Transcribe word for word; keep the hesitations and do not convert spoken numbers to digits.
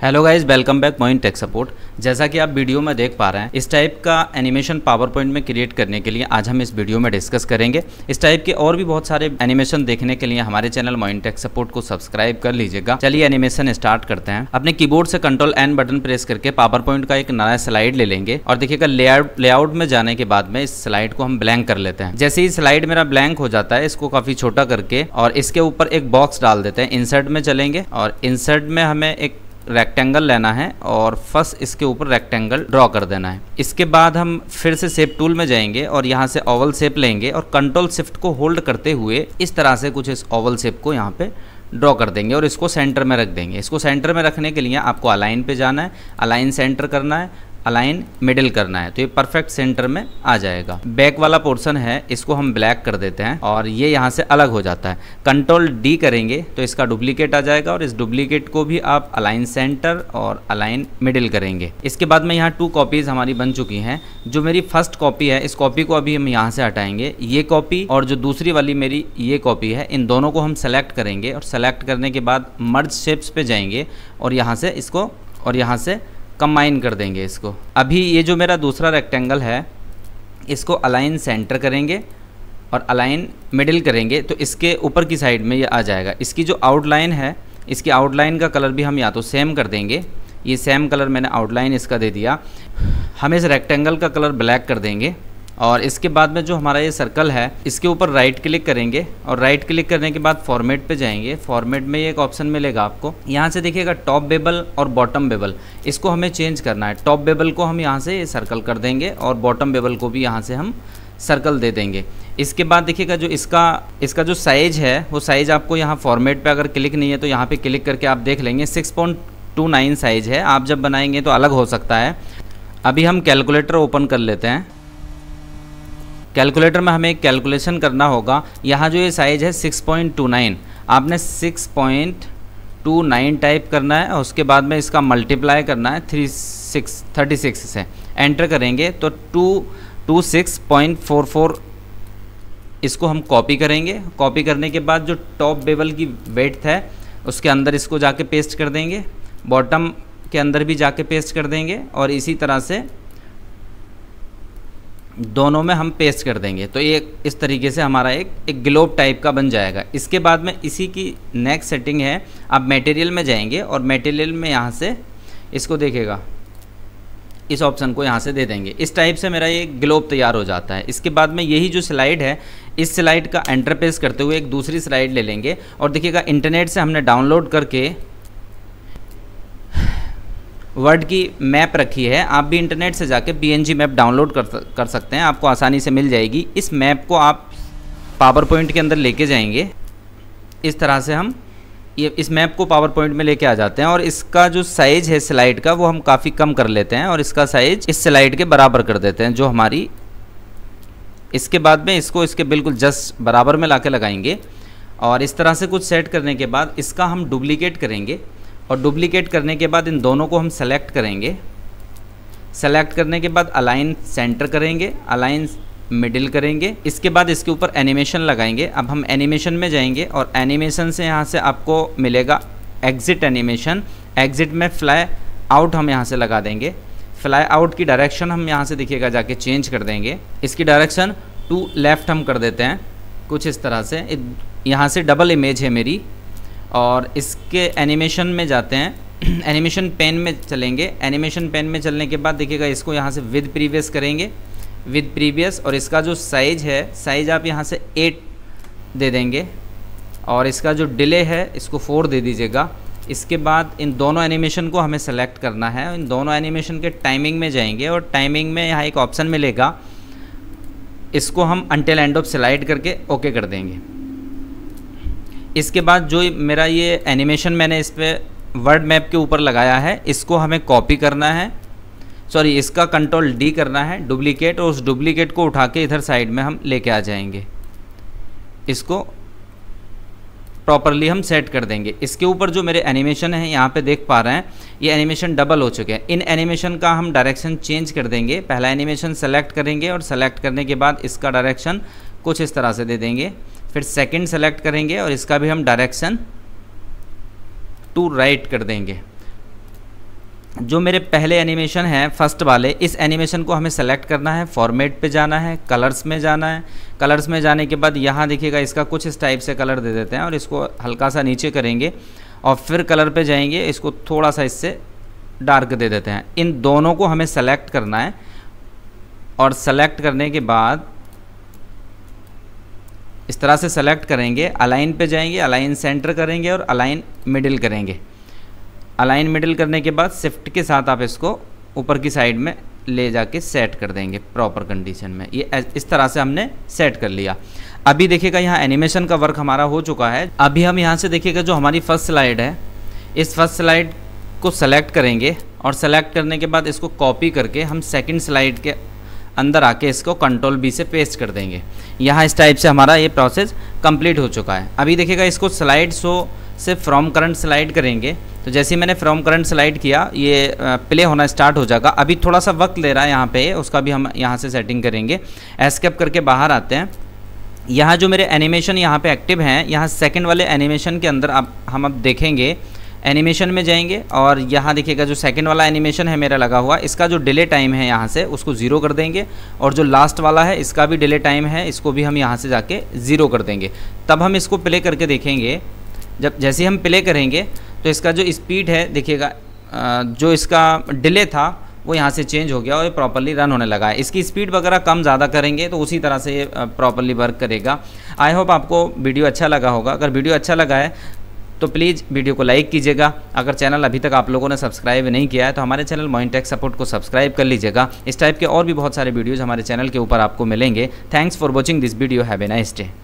Hello guys, welcome back Moin tech support. जैसा कि आप वीडियो में देख पा रहे हैं, इस टाइप का एनिमेशन पावर पॉइंट में क्रिएट करने के लिए आज हम इस वीडियो में डिस्कस करेंगे। इस टाइप के और भी बहुत सारे एनिमेशन देखने के लिए हमारे चैनल मोइन टेक सपोर्ट को सब्सक्राइब कर लीजिएगा। चलिए एनिमेशन स्टार्ट करते हैं। अपने कीबोर्ड से कंट्रोल एन बटन प्रेस करके पावर पॉइंट का एक नया स्लाइड ले लेंगे और देखिएगा लेआउट लेआउट में जाने के बाद में इस स्लाइड को हम ब्लैंक कर लेते हैं। जैसे ही स्लाइड मेरा ब्लैंक हो जाता है, इसको काफ़ी छोटा करके और इसके ऊपर एक बॉक्स डाल देते हैं। इंसर्ट में चलेंगे और इंसर्ट में हमें एक रेक्टेंगल लेना है और फर्स्ट इसके ऊपर रेक्टेंगल ड्रॉ कर देना है। इसके बाद हम फिर से शेप टूल में जाएंगे और यहाँ से ओवल शेप लेंगे और कंट्रोल शिफ्ट को होल्ड करते हुए इस तरह से कुछ इस ओवल शेप को यहाँ पे ड्रॉ कर देंगे और इसको सेंटर में रख देंगे। इसको सेंटर में रखने के लिए आपको अलाइन पे जाना है, अलाइन सेंटर करना है, अलाइन मिडिल करना है, तो ये परफेक्ट सेंटर में आ जाएगा। बैक वाला पोर्शन है, इसको हम ब्लैक कर देते हैं और ये यहाँ से अलग हो जाता है। कंट्रोल डी करेंगे तो इसका डुप्लीकेट आ जाएगा और इस डुप्लीकेट को भी आप अलाइन सेंटर और अलाइन मिडिल करेंगे। इसके बाद में यहाँ टू कॉपीज़ हमारी बन चुकी हैं। जो मेरी फर्स्ट कॉपी है, इस कॉपी को अभी हम यहाँ से हटाएंगे। ये कॉपी और जो दूसरी वाली मेरी ये कॉपी है, इन दोनों को हम सेलेक्ट करेंगे और सेलेक्ट करने के बाद मर्ज शेप्स पे जाएंगे और यहाँ से इसको और यहाँ से कंबाइन कर देंगे इसको। अभी ये जो मेरा दूसरा रेक्टेंगल है, इसको अलाइन सेंटर करेंगे और अलाइन मिडिल करेंगे तो इसके ऊपर की साइड में ये आ जाएगा। इसकी जो आउटलाइन है, इसकी आउटलाइन का कलर भी हम या तो सेम कर देंगे। ये सेम कलर मैंने आउटलाइन इसका दे दिया। हम इस रेक्टेंगल का कलर ब्लैक कर देंगे और इसके बाद में जो हमारा ये सर्कल है, इसके ऊपर राइट क्लिक करेंगे और राइट क्लिक करने के बाद फॉर्मेट पे जाएंगे। फॉर्मेट में ये एक ऑप्शन मिलेगा आपको, यहाँ से देखिएगा टॉप बेबल और बॉटम बेबल, इसको हमें चेंज करना है। टॉप बेबल को हम यहाँ से सर्कल कर देंगे और बॉटम बेबल को भी यहाँ से हम सर्कल दे देंगे। इसके बाद देखिएगा जो इसका इसका जो साइज़ है, वो साइज़ आपको यहाँ फॉर्मेट पे अगर क्लिक नहीं है तो यहाँ पे क्लिक करके आप देख लेंगे six point two nine size है। आप जब बनाएंगे तो अलग हो सकता है। अभी हम कैलकुलेटर ओपन कर लेते हैं। कैलकुलेटर में हमें एक कैलकुलेशन करना होगा। यहाँ जो ये साइज़ है सिक्स पॉइंट टू नाइन, आपने six point two nine type करना है और उसके बाद में इसका मल्टीप्लाई करना है थ्री सिक्स थर्टी सिक्स से। एंटर करेंगे तो two two six point four four इसको हम कॉपी करेंगे। कॉपी करने के बाद जो टॉप बेबल की वेड्थ है उसके अंदर इसको जाके पेस्ट कर देंगे, बॉटम के अंदर भी जाके पेस्ट कर देंगे और इसी तरह से दोनों में हम पेस्ट कर देंगे। तो ये इस तरीके से हमारा एक एक ग्लोब टाइप का बन जाएगा। इसके बाद में इसी की नेक्स्ट सेटिंग है, आप मटेरियल में जाएंगे और मटेरियल में यहाँ से इसको देखेगा, इस ऑप्शन को यहाँ से दे देंगे। इस टाइप से मेरा ये ग्लोब तैयार हो जाता है। इसके बाद में यही जो स्लाइड है, इस स्लाइड का एंटर प्रेस करते हुए एक दूसरी स्लाइड ले लेंगे और देखिएगा इंटरनेट से हमने डाउनलोड करके वर्ड की मैप रखी है। आप भी इंटरनेट से जाके पीएनजी मैप डाउनलोड कर कर सकते हैं, आपको आसानी से मिल जाएगी। इस मैप को आप पावर पॉइंट के अंदर लेके जाएंगे। इस तरह से हम ये इस मैप को पावर पॉइंट में लेके आ जाते हैं और इसका जो साइज़ है स्लाइड का, वो हम काफ़ी कम कर लेते हैं और इसका साइज़ इस स्लाइड के बराबर कर देते हैं जो हमारी। इसके बाद में इसको इसके बिल्कुल जस्ट बराबर में ला के लगाएंगे और इस तरह से कुछ सेट करने के बाद इसका हम डुप्लीकेट करेंगे और डुप्लीकेट करने के बाद इन दोनों को हम सेलेक्ट करेंगे। सेलेक्ट करने के बाद अलाइन सेंटर करेंगे, अलाइन मिडिल करेंगे। इसके बाद इसके ऊपर एनिमेशन लगाएंगे। अब हम एनिमेशन में जाएंगे और एनिमेशन से यहाँ से आपको मिलेगा एग्जिट एनिमेशन। एग्जिट में फ्लाई आउट हम यहाँ से लगा देंगे। फ्लाई आउट की डायरेक्शन हम यहाँ से देखिएगा जाके चेंज कर देंगे। इसकी डायरेक्शन टू लेफ़्ट हम कर देते हैं कुछ इस तरह से। यहाँ से डबल इमेज है मेरी और इसके एनिमेशन में जाते हैं। एनिमेशन पेन में चलेंगे। एनिमेशन पेन में चलने के बाद देखिएगा इसको यहाँ से विद प्रीवियस करेंगे, विद प्रीवियस, और इसका जो साइज़ है, साइज़ आप यहाँ से एट दे देंगे और इसका जो डिले है इसको फोर दे दीजिएगा। इसके बाद इन दोनों एनिमेशन को हमें सेलेक्ट करना है। इन दोनों एनिमेशन के टाइमिंग में जाएंगे और टाइमिंग में यहाँ एक ऑप्शन मिलेगा, इसको हम अंटिल एंड ऑफ स्लाइड करके ओके कर देंगे। इसके बाद जो मेरा ये एनिमेशन मैंने इस पर वर्ड मैप के ऊपर लगाया है, इसको हमें कॉपी करना है, सॉरी इसका कंट्रोल डी करना है, डुप्लीकेट, और उस डुप्लीकेट को उठा के इधर साइड में हम लेके आ जाएंगे। इसको प्रॉपरली हम सेट कर देंगे। इसके ऊपर जो मेरे एनिमेशन है, यहाँ पे देख पा रहे हैं ये एनिमेशन डबल हो चुके हैं। इन एनिमेशन का हम डायरेक्शन चेंज कर देंगे। पहला एनिमेशन सेलेक्ट करेंगे और सेलेक्ट करने के बाद इसका डायरेक्शन कुछ इस तरह से दे देंगे। फिर सेकंड सेलेक्ट करेंगे और इसका भी हम डायरेक्शन टू राइट कर देंगे। जो मेरे पहले एनिमेशन हैं फर्स्ट वाले, इस एनिमेशन को हमें सेलेक्ट करना है, फॉर्मेट पे जाना है, कलर्स में जाना है। कलर्स में जाने के बाद यहाँ देखिएगा इसका कुछ इस टाइप से कलर दे देते हैं और इसको हल्का सा नीचे करेंगे और फिर कलर पे जाएंगे, इसको थोड़ा सा इससे डार्क दे देते हैं। इन दोनों को हमें सेलेक्ट करना है और सेलेक्ट करने के बाद इस तरह से सेलेक्ट करेंगे, अलाइन पे जाएंगे, अलाइन सेंटर करेंगे और अलाइन मिडिल करेंगे। अलाइन मिडिल करने के बाद शिफ्ट के साथ आप इसको ऊपर की साइड में ले जाके सेट कर देंगे प्रॉपर कंडीशन में। ये इस तरह से हमने सेट कर लिया। अभी देखिएगा यहाँ एनिमेशन का वर्क हमारा हो चुका है। अभी हम यहाँ से देखिएगा जो हमारी फर्स्ट स्लाइड है, इस फर्स्ट स्लाइड को सेलेक्ट करेंगे और सेलेक्ट करने के बाद इसको कॉपी करके हम सेकंड स्लाइड के अंदर आके इसको कंट्रोल बी से पेस्ट कर देंगे। यहाँ इस टाइप से हमारा ये प्रोसेस कंप्लीट हो चुका है। अभी देखिएगा इसको स्लाइड शो से फ्रॉम करंट स्लाइड करेंगे, तो जैसे ही मैंने फ्रॉम करंट स्लाइड किया ये प्ले होना स्टार्ट हो जाएगा। अभी थोड़ा सा वक्त ले रहा है यहाँ पे, उसका भी हम यहाँ से सेटिंग करेंगे। एस्केप करके बाहर आते हैं। यहाँ जो मेरे एनिमेशन यहाँ पे एक्टिव हैं, यहाँ सेकंड वाले एनिमेशन के अंदर आप हम अब देखेंगे, एनिमेशन में जाएंगे और यहाँ देखिएगा जो सेकंड वाला एनिमेशन है मेरा लगा हुआ, इसका जो डिले टाइम है यहाँ से उसको ज़ीरो कर देंगे और जो लास्ट वाला है इसका भी डिले टाइम है, इसको भी हम यहाँ से जाके ज़ीरो कर देंगे। तब हम इसको प्ले करके देखेंगे। जब जैसे हम प्ले करेंगे तो इसका जो स्पीड है देखिएगा, जो इसका डिले था वो यहाँ से चेंज हो गया और ये प्रॉपरली रन होने लगा है। इसकी स्पीड वगैरह कम ज़्यादा करेंगे तो उसी तरह से ये प्रॉपरली वर्क करेगा। आई होप आपको वीडियो अच्छा लगा होगा। अगर वीडियो अच्छा लगा है तो प्लीज़ वीडियो को लाइक कीजिएगा। अगर चैनल अभी तक आप लोगों ने सब्सक्राइब नहीं किया है तो हमारे चैनल मोइन टेक सपोर्ट को सब्सक्राइब कर लीजिएगा। इस टाइप के और भी बहुत सारे वीडियोज़ हमारे चैनल के ऊपर आपको मिलेंगे। Thanks for watching this video. Have a nice day.